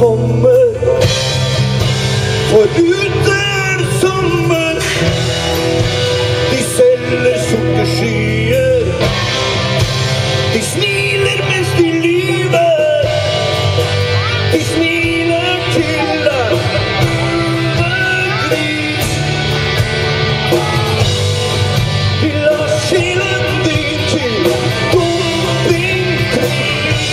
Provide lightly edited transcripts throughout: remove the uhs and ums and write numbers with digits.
kommer, for ute det sommer. De selger sukkerskyer, de smiler mens de lyver. De smiler til deg, Ulveglis. De lar sjelen din til dumpingpris.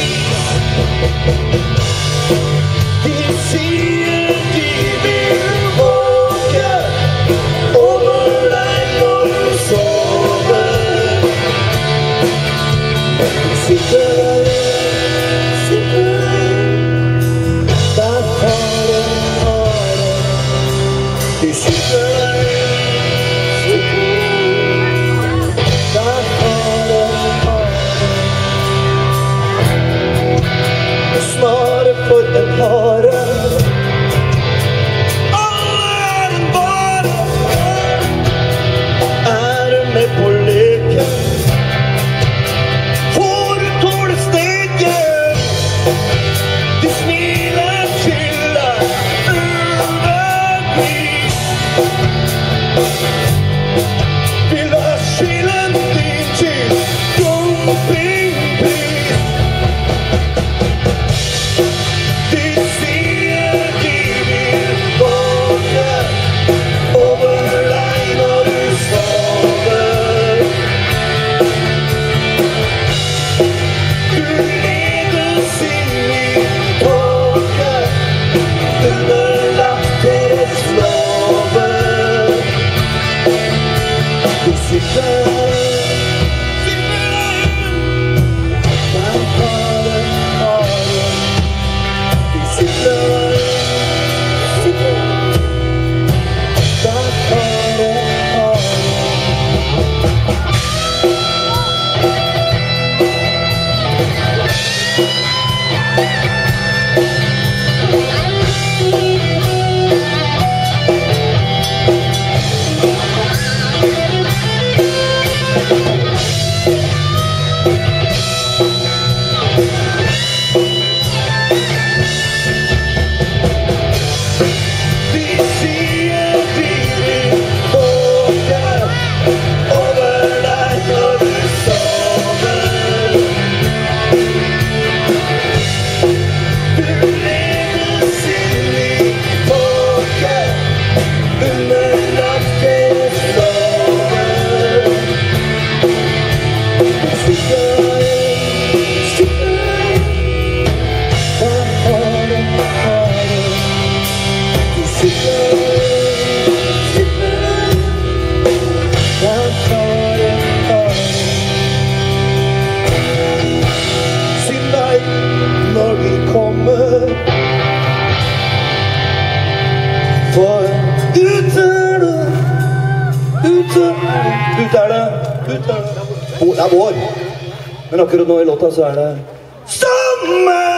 De sier de vil våke over deg når du sover. Sitter der faren har det. De sitter der faren har det. Snare for en hare. Alle en bare. Er med på leken. Får du tåle steken. De smiler til deg, Ulveglis. Vi lar sjelen din til dumpingpris. De sier de vil våke over deg når du sover. Du ledes inn i tåke underlagt deres lover. De sitter der faren har det. De sitter der faren har det. De sier de vil våke over deg når du sover. Du ledes inn i tåke underlagt deres lover. De sitter der faren har det. De sitter der faren har det. Si nei når de kommer, for ute er det, ute er det. Det er vår, men akkurat nå i låta så er det sommer.